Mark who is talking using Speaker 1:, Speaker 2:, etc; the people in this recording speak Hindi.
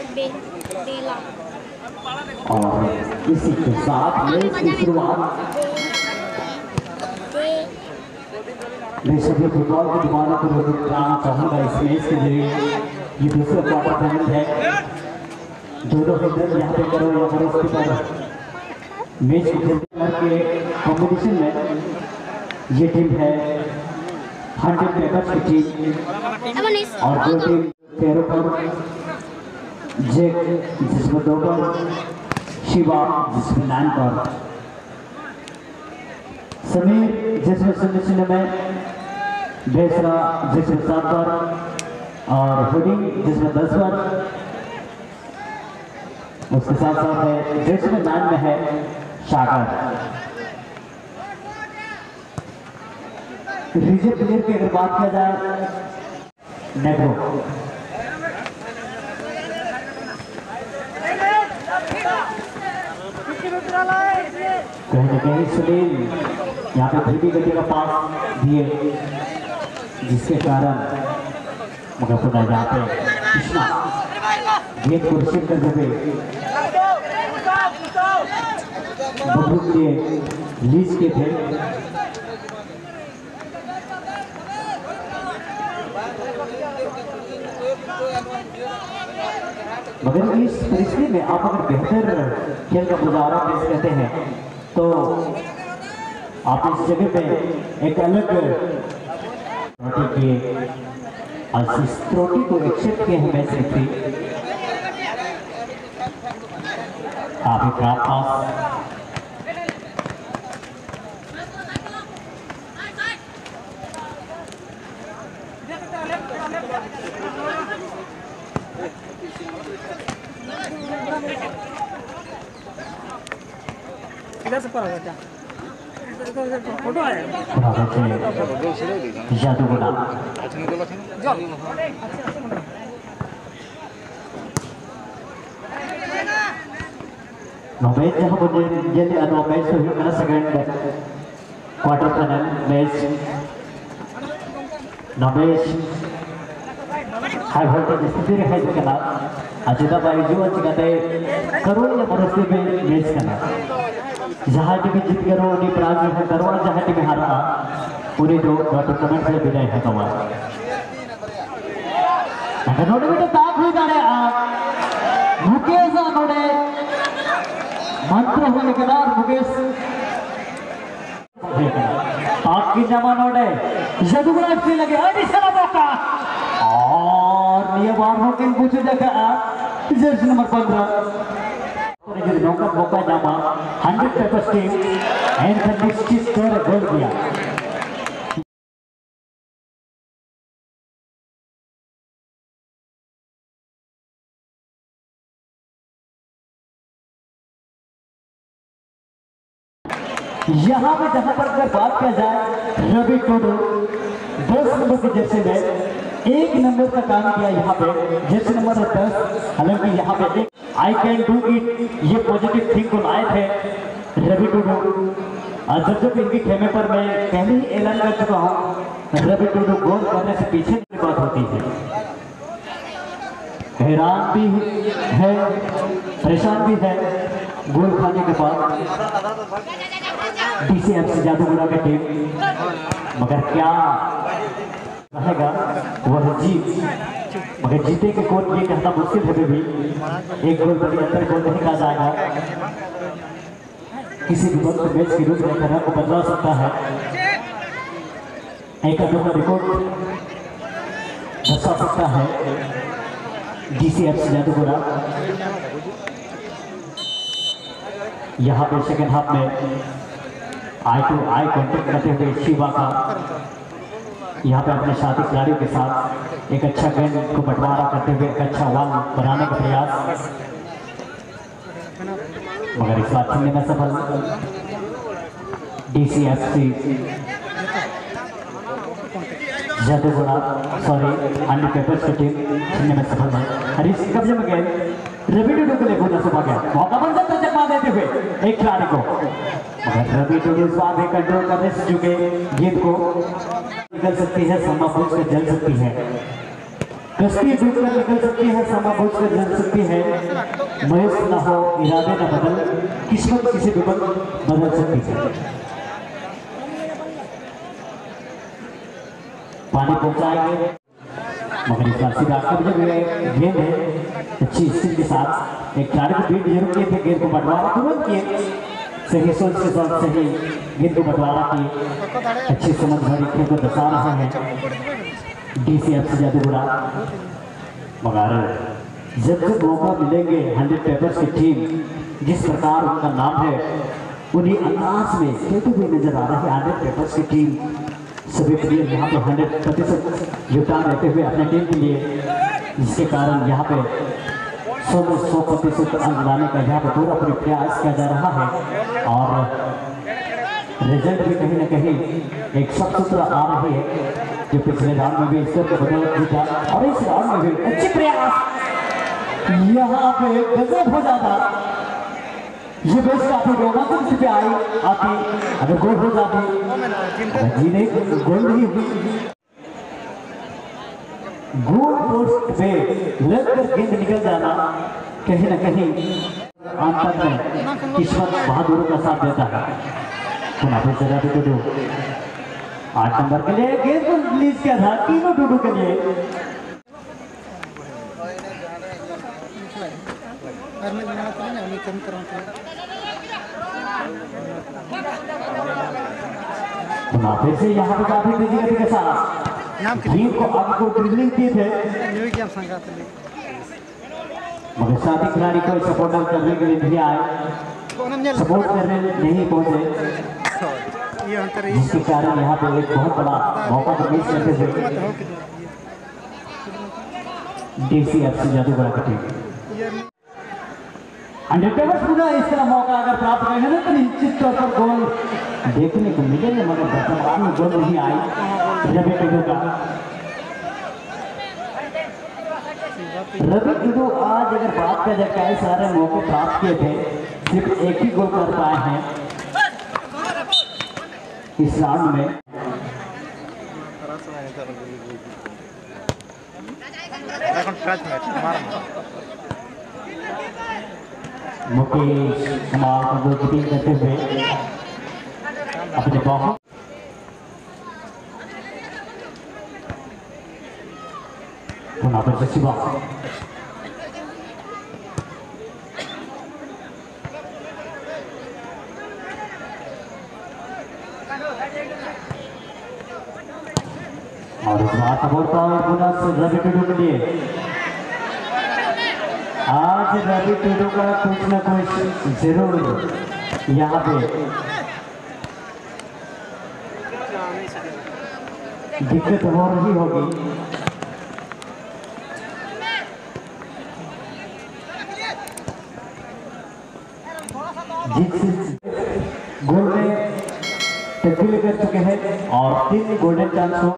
Speaker 1: और इसी के साथ मैच की शुरुआत मैं सभी फुटबॉल के दीवानों को बताना चाहूँगा इस मैच के जरिए। ये दूसरा क्वार्टर फाइनल है। दोनों फिल्डर यहाँ पे करो या करो उसके पर मैच को खेलते के कॉम्पिटिशन में ये टीम है 100 पेपर्स की टीम और दो टीम पैरों पर जेक जिसमें 2 पर शिवा जिसमें 9 पर समीर जिसमें 0-0 में बेसरा जिसमें 7 पर और हुडिंग जिसमें 10 पर। उसके साथ साथ है जिसमें 9 में है सागर। रिजर्व प्लेयर की अगर बात किया जाए नेग्रो कहीं न कहीं सुनील यहाँ पे धीमी गति का पास दिए जिसके कारण मगर पुनः यहाँ पे कृष्णा गेंद को रिसीव करते हुए बबलू के लीज के थे। मगर इस परिस्थिति में आप अगर बेहतर खेल का मुजाहरा पेश करते हैं तो आप इस जगह पे एक अलग त्रुटि को एक्सेप्ट किए हैं मैच में काफी खराब पास।
Speaker 2: फोटो है
Speaker 1: मैच जहाँ match second quarter final match नॉमेश हाई वोल्टेज स्थिति है करना अजिता बाईजू अच्छे करोड़ या मनस्ती में मैच करना जहाँ टीम जीत करो उन्हीं पराजय है करो जहाँ टीम हारा उन्हीं जो टूर्नामेंट से विदाई है कमा नोड़े बेटे ताक हुई जा रहे आप मुकेश नोड़े मंत्र होने के बाद मुकेश ताक की जमा नोड़े जदुगुड़ा अच्छी लगे अभी चला मौका और ये बार हो किन पूछे देखा जर्सी नंबर 15 नौका मौका जामा 100 papers team and the next score goal किया। यहाँ पे जहाँ पर अगर बात किया जाए रवि टोडो 10 नंबर की जर्सी में 1 नंबर का काम किया यहाँ पे जर्सी नंबर 10। हालांकि यहाँ पे आई कैन डू इट ये पॉजिटिव थिंग को लाए थे रवि टोडो। जब इनके खेमे पर मैं पहले ही ऐलान कर चुका हूँ रवि टोडो गोल करने से पीछे की बात होती है। हैरान भी है परेशान भी है गोल खाने के बाद DCFC जादूगुड़ा की टीम मगर क्या रहेगा वह जीत मगर जीते के कोड ये कहना मुश्किल है भी एक गोल पर अंतर गोल नहीं कहा जाएगा। किसी भी वक्त मैच की रूपरेखा को बदला सकता है। एक अनोखा रिकॉर्ड दर्शा सकता है DCFC जादूगुड़ा। यहाँ पे सेकेंड हाफ में आई टू आई कॉन्टेक्ट करते हुए शिवा का यहाँ पे अपने साथी खिलाड़ियों के साथ एक अच्छा गेंद को बंटवारा करते हुए एक अच्छा वाल बनाने का प्रयास मगर इस बार छीनने में सफल DCFC जादूगुड़ा 100 पेपर्स की टीम छीनने में सफल है। हरीश कब्जे में गेंद रवि टोडो को लेकर नजर गया मौका बन सकता है चकमा देते हुए एक खिलाड़ी को मगर रवि टोडो इस बार भी कंट्रोल करने से चुके गेंद को निकल सकती है संभव से जल सकती है। कश्ती डूबकर निकल सकती है, समा बुझ कर जल सकती है, महेश न हो इरादे न बदल, किस्मत किसी भी वक्त बदल सकती है। पानी पहुंचाएंगे मगर इस बार सीधा गेंद है अच्छी स्थिति के साथ एक खिलाड़ी को बीट जरूर किए थे, गेंद को बंटवारा तुरंत किए, सही सोच के साथ सही गेंद को बंटवारा किए, अच्छी समझ भरी खेल को दर्शा रहे हैं DCF से ज्यादा बुरा। मगर जब जब मौका मिलेंगे 100 पेपर्स की टीम जिस प्रकार उनका नाम है उन्हीं अंदाज में खेलते हुए नजर आ रही है 100 पेपर्स की टीम। सभी प्लेयर यहाँ पे 100% योगदान देते हुए अपने टीम के लिए, जिसके कारण यहाँ पे 100% अंक लाने का यहाँ पे पूरा प्रयास किया जा रहा है और रिजल्ट भी कहीं न कहीं एक साफ सुथरा आ रही है, जो पिछले राउंड में भी इसको बदल जीता और इस राउंड में भी अच्छे प्रयास यहाँ पे गजब हो जाता। ये बेस काफी रोमांचक पे आई आती, अगर गोल हो जाती जी नहीं, गोल नहीं हुई। गोल पोस्ट पे लगकर गेंद निकल जाना कहीं न कहीं अंतर में किस्मत बहादुर का साथ देता है। तो 8 नंबर के लिए गेंद को रिलीज किया था तीनों डूडू के लिए। फिर से यहाँ पे काफी तेजी गति के साथ गेंद को आगे को ड्रिबलिंग किए थे, मगर साथी खिलाड़ी को सपोर्ट करने के लिए नहीं आए, सपोर्ट करने नहीं पहुंचे, जिसके कारण यहाँ पे एक बहुत बड़ा मौका तो मिस करते थे DCF से जादूगरा की टीम। 100 पेपर्स पूरा इस तरह मौका अगर प्राप्त करेंगे ना तो निश्चित तौर पर गोल देखने को मिलेंगे, मगर वर्तमान में गोल नहीं आई रवि टुडू का। रवि टुडू आज अगर बात का जब कई सारे मौके प्राप्त किए थे, सिर्फ एक ही गोल कर पाए हैं इस राउंड में। मुकेश कुमार को गोलकीपिंग करते हुए अपने बॉल पुनः पर शिवा और रवि टुडू के लिए आज रवि टुडू का कुछ न कुछ जरूर यहाँ पे दिक्कत हो रही होगी। जिस गोल में तब्दील कर चुके हैं और 3 गोल्डन चांस